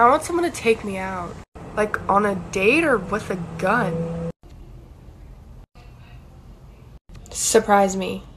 I want someone to take me out. Like on a date or with a gun. Surprise me.